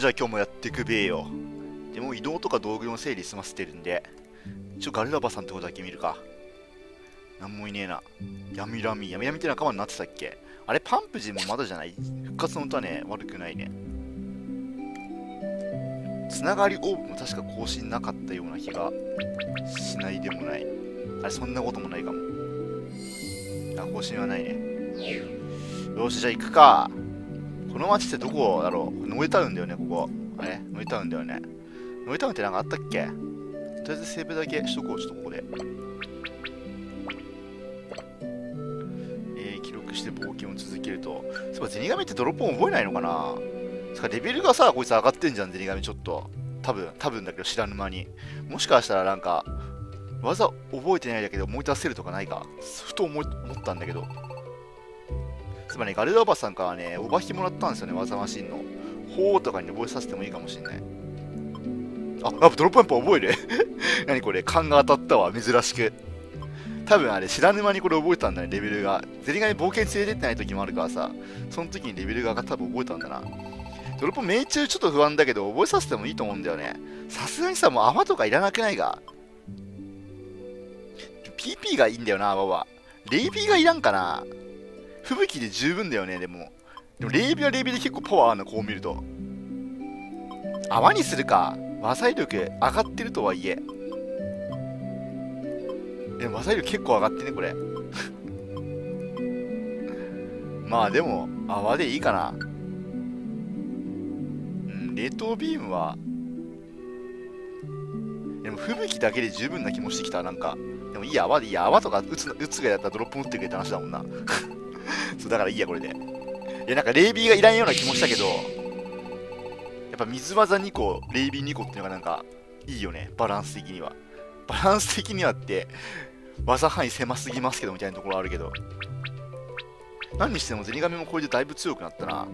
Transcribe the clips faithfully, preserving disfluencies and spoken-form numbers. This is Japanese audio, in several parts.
じゃあ今日もやってくべえよ。でも移動とか道具の整理済ませてるんで、一応ガルラバさんってことだけ見るか。なんもいねえな。ヤミラミ。ヤミラミって仲間になってたっけ？あれ、パンプジンもまだじゃない？復活の歌ね、悪くないね。つながりオーブも確か更新なかったような気がしないでもない。あれ、そんなこともないかも。あ、更新はないね。よし、じゃあ行くか。この街ってどこだろう？ノエタウンだよね、ここ。あれ？ノエタウンだよね。ノエタウンってなんかあったっけ？とりあえずセーブだけしとこう、ちょっとここで。えー、記録して冒険を続けると。そういえば、ゼニガメってドロップン覚えないのかな？つかレベルがさ、こいつ上がってんじゃん、ゼニガメちょっと。多分、多分だけど知らぬ間に。もしかしたらなんか、技覚えてないだけで思い出せるとかないか？ふと思い思ったんだけど。つまり、ね、ガルダーバさんからね、おばひもらったんですよね、技マシンの。ほーとかに覚えさせてもいいかもしんない。あ、やっぱドロップやっぱ覚える何これ、勘が当たったわ、珍しく。多分あれ、知らぬ間にこれ覚えたんだね、レベルが。ゼニガメ冒険連れてってない時もあるからさ、その時にレベルが多分覚えたんだな。ドロップ命中ちょっと不安だけど、覚えさせてもいいと思うんだよね。さすがにさ、もう泡とかいらなくないが。ピーピー がいいんだよな、泡は。レイビーがいらんかな。吹雪で十分だよね、でも。でも、レイビーはレイビーで結構パワーあるの、こう見ると。泡にするか。和裁力上がってるとはいえ。でも和裁力結構上がってね、これ。まあでも、泡でいいかな。うん、冷凍ビームは、でも吹雪だけで十分な気もしてきた、なんか。でもいいや、泡でいいや。泡とか打つ、打つがやったらドロップ持ってくれって話だもんな。そう、だからいいや、これで。いや、なんかレイビーがいらんような気もしたけど、やっぱ水技にこ、レイビーにこっていうのがなんか、いいよね、バランス的には。バランス的にはって、技範囲狭すぎますけどみたいなところあるけど。何にしてもゼニガメもこれでだいぶ強くなったな。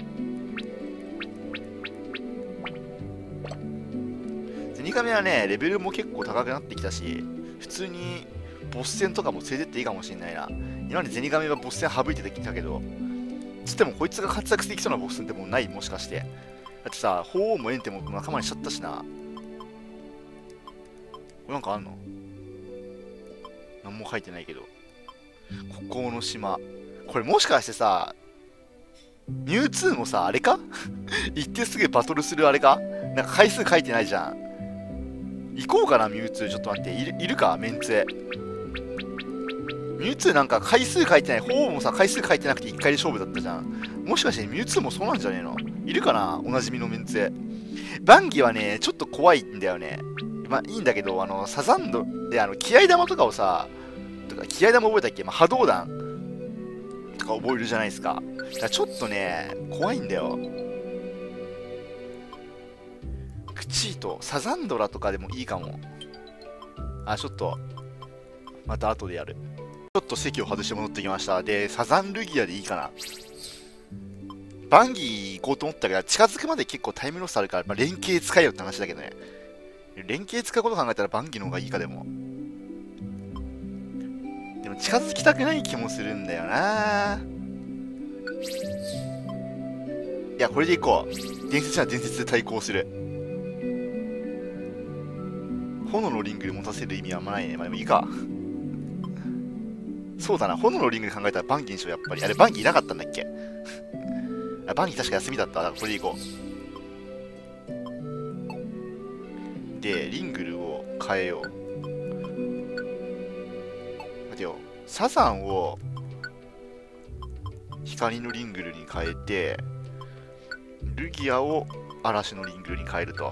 ゼニガメはね、レベルも結構高くなってきたし、普通にボス戦とかも連れてっていいかもしれないな。今までゼニガメはボス戦省いてきたけど、つってもこいつが活躍できそうなボス戦ってもうない？もしかして。だってさ、鳳凰もエンテも仲間にしちゃったしな。これなんかあんの？何も書いてないけど。孤高の島。これもしかしてさ、ミュウツーもさ、あれか行ってすぐバトルするあれか？なんか回数書いてないじゃん。行こうかな、ミュウツー。ちょっと待って。いる、いるかメンツェ。ミュウツーなんか回数書いてない。鳳凰もさ、回数書いてなくていっかいで勝負だったじゃん。もしかしてミュウツーもそうなんじゃねえの？いるかな、おなじみのメンツェ。バンギはね、ちょっと怖いんだよね。まあいいんだけど、あの、サザンドで、あの、気合玉とかをさ、とか気合玉覚えたっけ？まあ、波動弾とか覚えるじゃないですか。だからちょっとね、怖いんだよ。クチート、サザンドラとかでもいいかも。あ、ちょっと、また後でやる。ちょっと席を外して戻ってきました。で、サザンルギアでいいかな。バンギー行こうと思ったけど、近づくまで結構タイムロスあるから、まあ、連携使えよって話だけどね。連携使うこと考えたらバンギーの方がいいかでも。でも近づきたくない気もするんだよな。いや、これでいこう。伝説は伝説で対抗する。炎のリングで持たせる意味はあんまないね。まあでもいいか。そうだな、炎のリングで考えたらバンギーにしよう、やっぱり。あれ、バンギーいなかったんだっけ？あ、バンギー確か休みだった。だからこれでいこう。で、リングルを変えよう。待てよ。サザンを光のリングルに変えて、ルギアを嵐のリングルに変えると。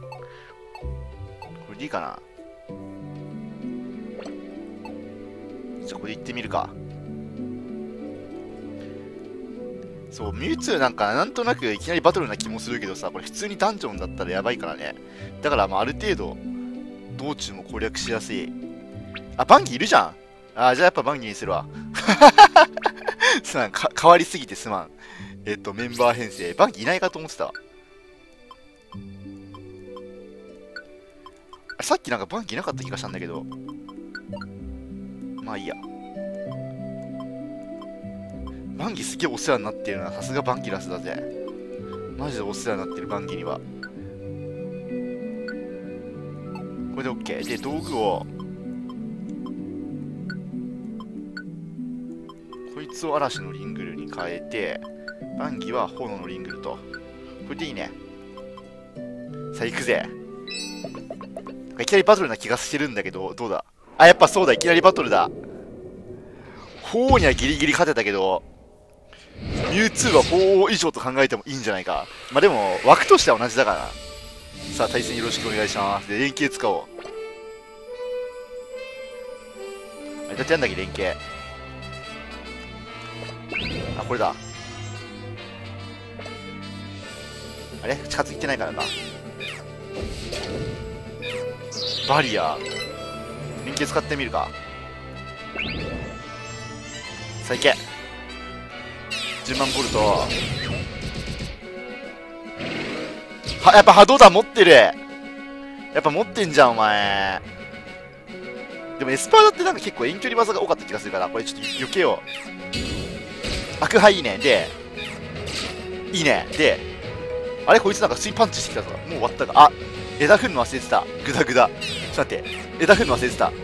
これでいいかな。じゃあこれ行ってみるか。そう、ミュウツーなんかなんとなくいきなりバトルな気もするけどさ、これ普通にダンジョンだったらやばいからね。だからまあある程度、道中も攻略しやすい。あ、バンギーいるじゃん。あ、じゃあやっぱバンギーにするわ。すまん、か変わりすぎてすまん。えっと、メンバー編成。バンギーいないかと思ってたわ。さっきなんかバンギーいなかった気がしたんだけど。まあいいや。バンギーすげえお世話になってるな。さすがバンギラスだぜ。 マジでお世話になってるバンギには。これで OK で、道具をこいつを嵐のリングルに変えて、バンギは炎のリングルと。これでいいね。さあ行くぜ。いきなりバトルな気がしてるんだけど、どうだ。あ、やっぱそうだ、いきなりバトルだ。鳳にはギリギリ勝てたけど、ミュウツーは鳳以上と考えてもいいんじゃないか。まあでも、枠としては同じだからな。さあ、対戦よろしくお願いします。で、連携使おう。あれ、だってやんだっけ、連携。あ、これだ。あれ近づいてないからか。バリア。連携使ってみるか。さあ、いけ。じゅうまんボルト。は、やっぱ波動弾持ってる。やっぱ持ってんじゃん、お前。でもエスパーだってなんか結構遠距離技が多かった気がするから、これちょっと避けよう。悪派いいね。で、いいね。で、あれこいつなんか普通にパンチしてきたぞ。もう終わったか。あ、枝振るの忘れてた。グダグダ。ちょっと待って。枝振るの忘れてた。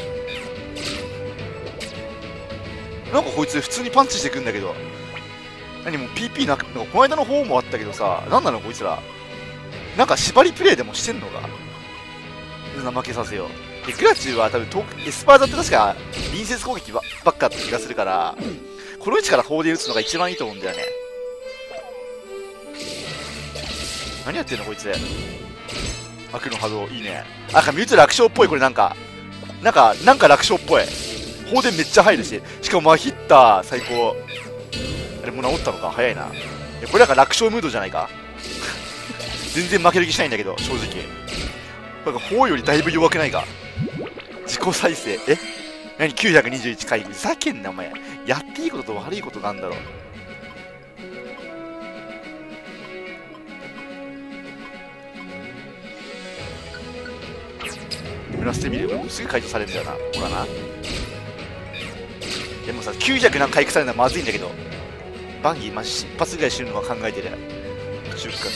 なんかこいつ普通にパンチしてくんだけど。何もう ピーピー なく、なんかこの間の方もあったけどさ、なんなのこいつら。なんか縛りプレイでもしてんのか。負けさせよう。で、クラチューは多分遠く、エスパーだって確か隣接攻撃ばばっかって気がするから、この位置から砲で撃つのが一番いいと思うんだよね。何やってんのこいつ。悪の波動、いいね。あ、ミュウツー楽勝っぽい、これなんか。なんか、なんか楽勝っぽい。砲電めっちゃ入るし。しかもマヒッター、最高。あれもう治ったのか早いな。いや、これなんか楽勝ムードじゃないか。全然負ける気しないんだけど、正直。なんか砲よりだいぶ弱くないか。自己再生。え何 ?きゅうひゃくにじゅういち 回復。ふざけんな、お前。やっていいことと悪いことなんだろう。眠らせてみる。すぐ解除されるんだよな。ほらな。でもさ、きゅうひゃくなんか回復されるのはまずいんだけど。バンギー、まじ、一発ぐらい死ぬのは考えてる。中華で。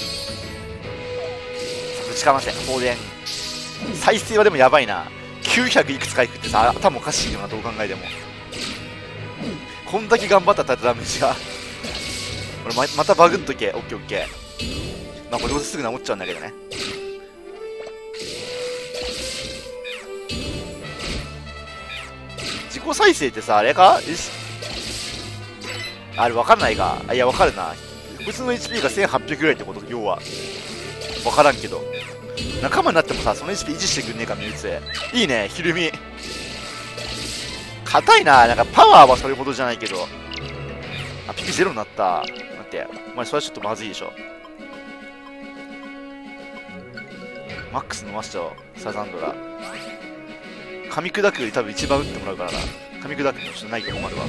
ぶちかませ。放電。再生はでもやばいな。きゅうひゃくいくつ回復ってさ、頭おかしいよな、どう考えても。こんだけ頑張ったらダメージが。これま、またバグっとけ。オッケーオッケー。まあ、これどうせすぐ治っちゃうんだけどね。自己再生ってさ、あれかあれ分かんないか。あ、いや、分かるな。こいつの エイチピー がせんはっぴゃくぐらいってこと、要は。分からんけど。仲間になってもさ、その エイチピー 維持してくんねえか、ミュウツー。いいね、ひるみ。硬いな。なんかパワーはそれほどじゃないけど。あ、ピピゼロになった。待って。お前、それはちょっとまずいでしょ。マックス飲ましちゃおう。サザンドラ。噛み砕くより多分一番打ってもらうからな。噛み砕くのちょっとないと困るわ。や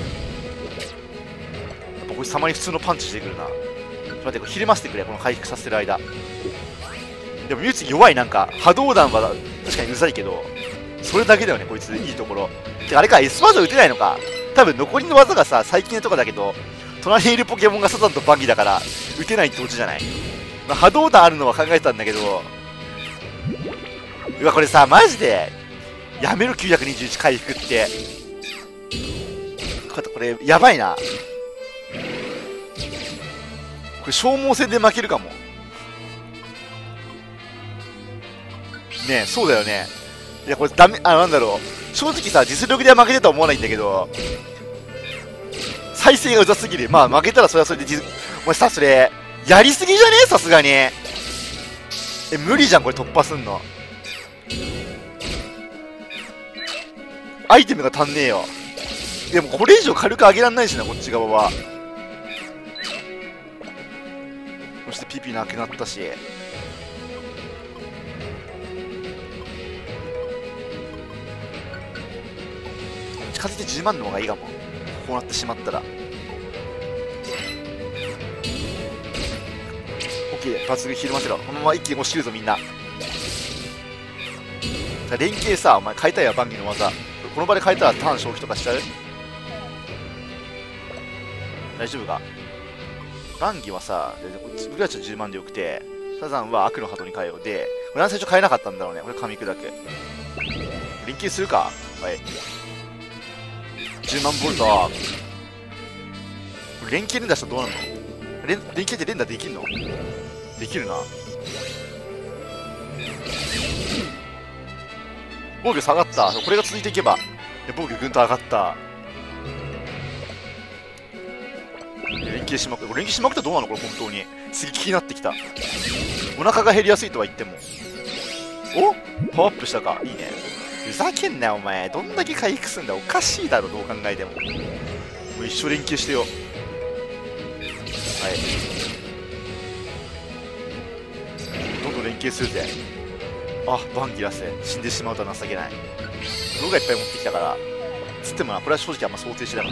っぱこいつたまに普通のパンチしてくるな。ちょっと待って、これひれませてくれ、この回復させてる間。でもミュウツー弱い。なんか波動弾は確かにうざいけど、それだけだよねこいついいところ。てあれか エス 技打てないのか。多分残りの技がさ最近のとかだけど、隣にいるポケモンがサザンとバギーだから打てないってオチじゃない。まあ、波動弾あるのは考えてたんだけど、うわこれさマジでやめろ。きゅうひゃくにじゅういち回復ってこれやばいな。これ消耗戦で負けるかもね。えそうだよね。いやこれダメ。あ、なんだろう、正直さ実力では負けてとは思わないんだけど、再生がうざすぎる。まあ負けたらそれはそれで実、お前さそれやりすぎじゃねえさすがに。え無理じゃんこれ突破すんの。アイテムが足んねえよ。でもこれ以上軽く上げらんないしなこっち側は。そしてピピなくなったし、近づいてじゅうまんの方がいいかも。こうなってしまったら。 OK 抜群ひるませろ。このまま一気に押し切るぞみんな。連携さお前変えたいわ。バンギの技この場で変えたらターン消費とかしちゃう。大丈夫か。 バンギはさ、僕たちはじゅうまんでよくて、サザンは悪の鳩に変えようで、これは最初変えなかったんだろうね。これ噛み砕く。連携するか。はい。じゅうまんボルト。これ連携連打したらどうなるの？連連携って連打できんの？できるな。防御下がった。これが続いていけば、防御ぐんと上がった。連携しまくる。連携しまくったらどうなのこれ本当に。次気になってきた。お腹が減りやすいとは言っても。おパワーアップしたか。いいね。ふざけんなよお前。どんだけ回復すんだ。おかしいだろどう考えても。もう一生連携してよ。はい。どんどん連携するぜ。あ、バンギラス死んでしまうとは情けない。動画いっぱい持ってきたから。つってもな、これは正直あんま想定してなかった。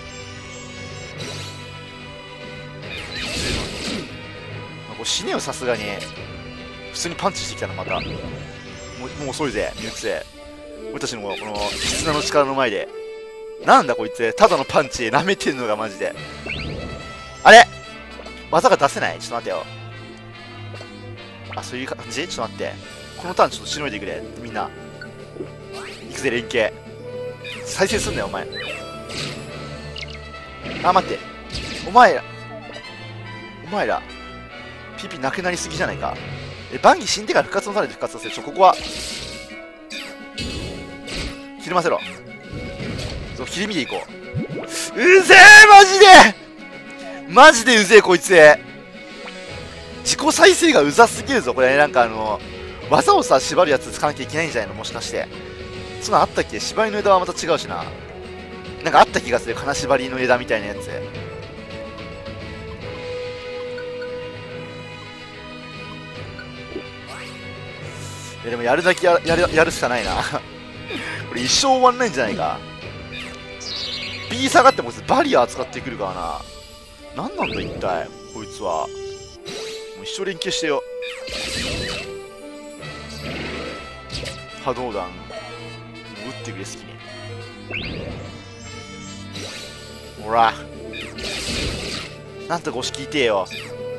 これ死ねよさすがに。普通にパンチしてきたなまた。もうもう遅いぜミュウツェ。俺たちのこの絆の力の前でなんだこいつ、ただのパンチ舐めてんのがマジで。あれ技が出せない。ちょっと待ってよ。あ、そういう感じ。ちょっと待って、このターンちょっとしのいでくれみんな。いくぜ連携。再生すんなよお前。あ、待って、お前らお前ら ピーピー なくなりすぎじゃないか。え、バンギ死んでから復活のされて復活させる。ちょ、ここはひるませろ。そう、ひりみでいこう。うぜえマジでマジでうぜえこいつ。自己再生がうざすぎるぞこれ。なんかあの技をさ縛るやつ使わなきゃいけないんじゃないのもしかして。そんなんあったっけ。縛りの枝はまた違うしな。なんかあった気がする。金縛りの枝みたいなやつ。でもやるだけ や, や, るやるしかないなこれ一生終わんないんじゃないか。 B 下がってもバリア使ってくるからな。何なんだ一体こいつは。もう一生連携してよ。波動弾もう打ってくれ好きに。ほらなんとか押し聞いてよ。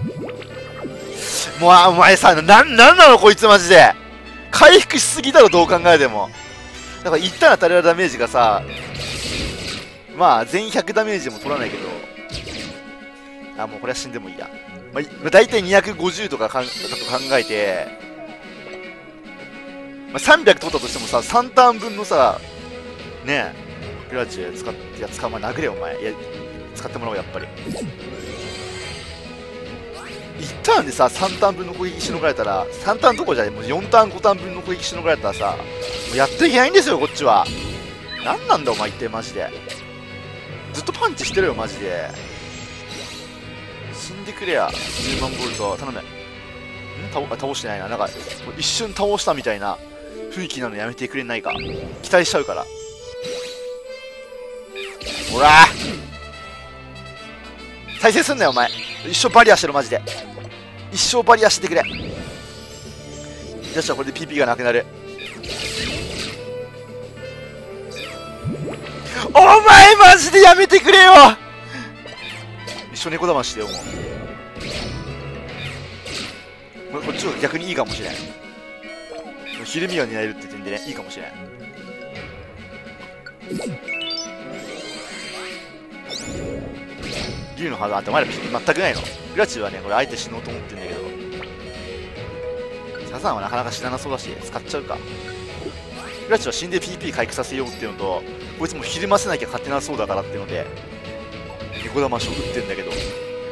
もうお前さ、な、なんなのこいつマジで。回復しすぎだろどう考えても。だから一旦当たるダメージがさ、まあ全ひゃくダメージでも取らないけど、あ、もうこれは死んでもいいや。まあ、大体にひゃくごじゅうとかかんだと考えて、まあ、さんびゃく取ったとしてもさ、さんターン分のさ、ねえ、ピラチュ使って、いや、使う、まあ、殴れよお前。いや、使ってもらおうやっぱり。いちターンでささんターン分の攻撃しのがれたら、さんターンどころじゃない、もうよんターンごターン分の攻撃しのがれたらさ、もうやっていけないんですよこっちは。なんなんだお前一体マジで。ずっとパンチしてるよマジで。死んでくれや。じゅうまんボルト頼む。ん倒倒してないな。なんか一瞬倒したみたいな雰囲気なのやめてくれないか。期待しちゃうから。ほら再生すんなよお前。一生バリアしてるマジで。一生バリアしてくれ。よっしゃこれで ピーピー がなくなる。お前マジでやめてくれよ。一緒猫騙ししてよもう。こっちは逆にいいかもしれん。ひるみが担えるって点でねいいかもしれん。竜の肌あってお前らピッ全くないの。ピラチュウはねこれ相手死のうと思ってんだけど、サザンはなかなか死ななそうだし使っちゃうか。ピラチュウは死んで ピーピー 回復させようっていうのと、こいつもひるませなきゃ勝てなそうだからっていうので猫騙しを打ってんだけど、じ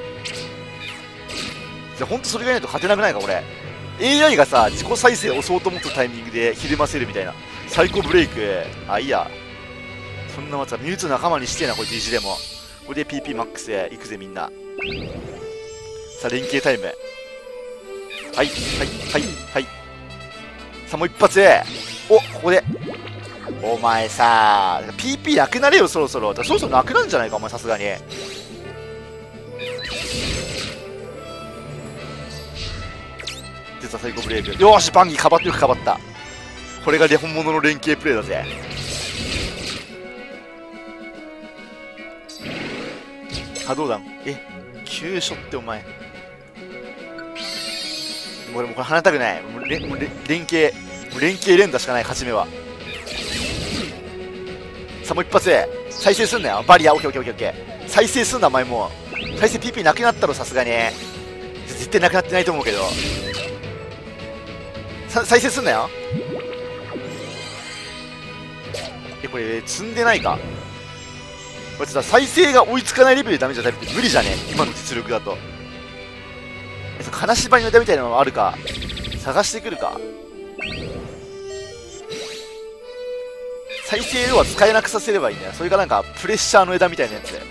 ゃあほんとそれがいないと勝てなくないかこれ。 エーアイ がさ自己再生を押そうと思ったタイミングでひるませるみたいなサイコブレイク。あいいや、そんなまたミュウツー仲間にしてえなこいつ意地でも。これで ピーピー マックスでいくぜみんな。さあ連携タイム。はいはいはいはい。さあもう一発。おここでお前さ ピーピー なくなれよそろそろ。そろそろなくなるんじゃないかお前さすがに。実はサイコブレイク。よーしバンギーかばってよくかばった。これが本物の連携プレイだぜ。波動弾えき急所ってお前。もう俺もうこれ離れたくない。もうれもうれ連携、もう連携連打しかない、勝ち目は。さあもう一発で再生すんなよ。バリア、オッケーオッケーオッケーオッケー。再生すんな、お前もう。再生 ピーピー なくなったろ、さすがに。絶対なくなってないと思うけど。さ再生すんなよ。え、これ、積んでないか。これさ、再生が追いつかないレベルでダメージ与えるって無理じゃね今の実力だと。え、そ金縛りの枝みたいなのあるか探してくるか。再生は使えなくさせればいいんだよ。それがなんかプレッシャーの枝みたいなやつで。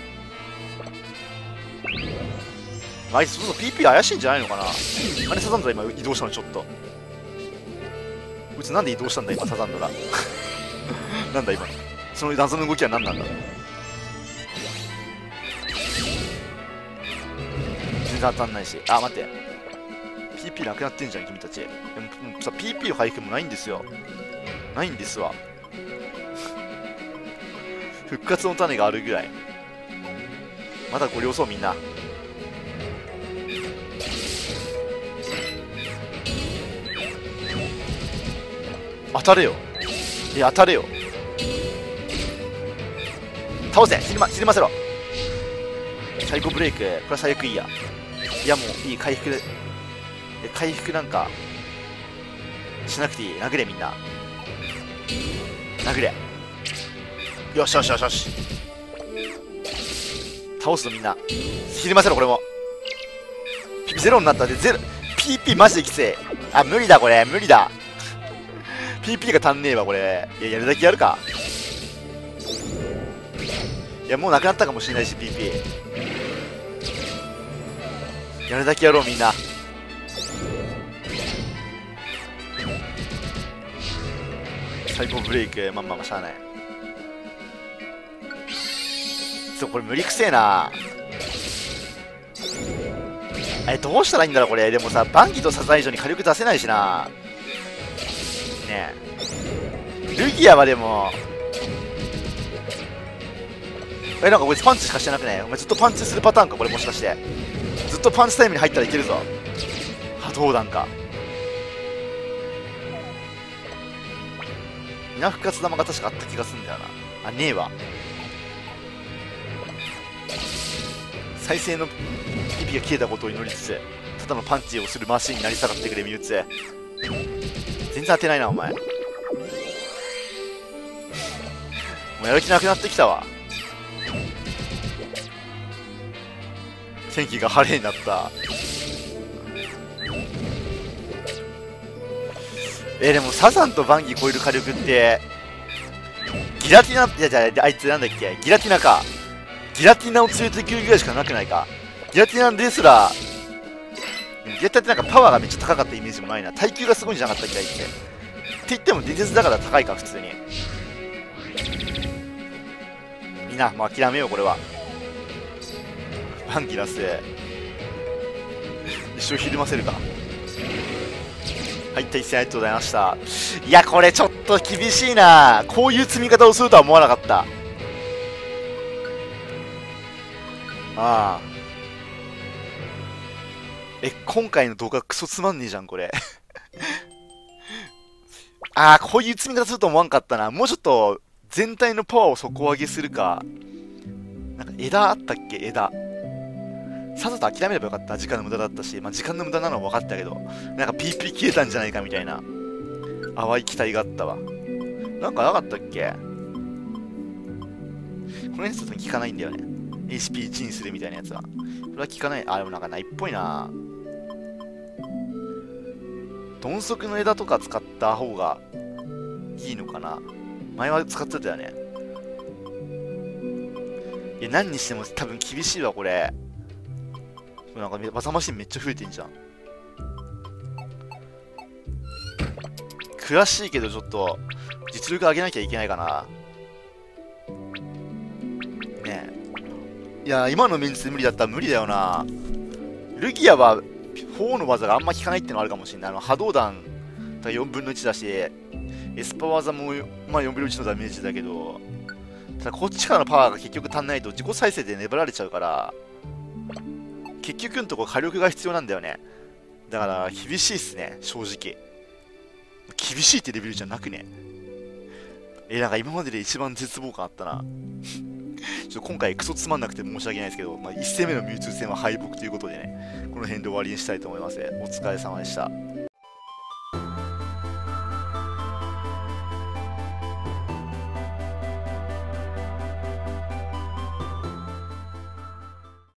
あいつそもそも ピーピー 怪しいんじゃないのかな。あれサザンドラ今移動したのちょっと。うちなんで移動したんだ今サザンドラ。なんだ今のその謎の動きは何なんだ。全然当たんないし。あ、待って ピーピー なくなってんじゃん君たち。でももうさ ピーピー の回復もないんですよ。ないんですわ。復活の種があるぐらい。まだご了承みんな。当たれよ。いや当たれよ。倒せ。ひるまひるませろ。サイコブレイク。これは最悪いいや。いやもういい。回復で回復なんかしなくていい。殴れみんな。殴れ。よしよしよしよし。倒すぞみんな。ひるませろこれも。ピーピーゼロになったでゼロ。ピーピー マジできつい。あ無理だこれ無理だ。ピーピー が足んねえわこれ。いややるだけやるか。いやもうなくなったかもしれないし ピーピー やるだけやろうみんな。最高ブレイク。まあまあまあしゃあない。そうこれ無理くせえな。えどうしたらいいんだろうこれ。でもさバンギとサザン以上に火力出せないしな。ねえルギアはでもえなんかこいつパンチしかしてなくね。お前ずっとパンチするパターンかこれ。もしかしてずっとパンチタイムに入ったらいけるぞ。波動弾か。稲復活玉が確かあった気がするんだよな。あねえわ。再生のピピが消えたことを祈りつつただのパンチをするマシンになり下がってくれミュウツ。全然当てないなお前。もうやる気なくなってきたわ。天気が晴れになった。えー、でもサザンとバンギ超える火力ってギラティナ、いやじゃああいつなんだっけギラティナか。ギラティナを連れてくるぐらいしかなくないか。ギラティナですらギラティナってなんかパワーがめっちゃ高かったイメージもないな。耐久がすごいんじゃなかったっけあいつって。って言ってもディテスだから高いか普通に。みんなもう諦めようこれは。バンギラス一生ひるませるか。はい対戦ありがとうございました。いやこれちょっと厳しいな。こういう積み方をするとは思わなかった。ああえ今回の動画クソつまんねえじゃんこれ。ああこういう積み方すると思わんかったな。もうちょっと全体のパワーを底上げするか。なんか枝あったっけ枝。さっさと諦めればよかった。時間の無駄だったし、まあ、時間の無駄なのは分かったけど、なんか ピーピー 消えたんじゃないかみたいな淡い期待があったわ。なんかなかったっけ。このやつと効かないんだよね。エイチピーいち にするみたいなやつは。これは効かない。あ、でもなんかないっぽいな。鈍足の枝とか使った方がいいのかな。前は使ってたよね。いや、何にしても多分厳しいわ、これ。なんか技マシンめっちゃ増えてんじゃん。悔しいけどちょっと実力上げなきゃいけないかな。ねえ。いや今のメンツで無理だったら無理だよな。ルギアはよんの技があんま効かないってのあるかもしれない。あの波動弾がよんぶんのいちだし、エスパ技も、まあ、よんぶんのいちのダメージだけど、ただこっちからのパワーが結局足んないと自己再生で粘られちゃうから結局のところ火力が必要なんだよね。だから厳しいっすね、正直。厳しいってレベルじゃなくね。え、なんか今までで一番絶望感あったな。ちょっと今回クソつまんなくて申し訳ないですけど、まあ、いち戦目のミュウツー戦は敗北ということでね、この辺で終わりにしたいと思います。お疲れ様でした。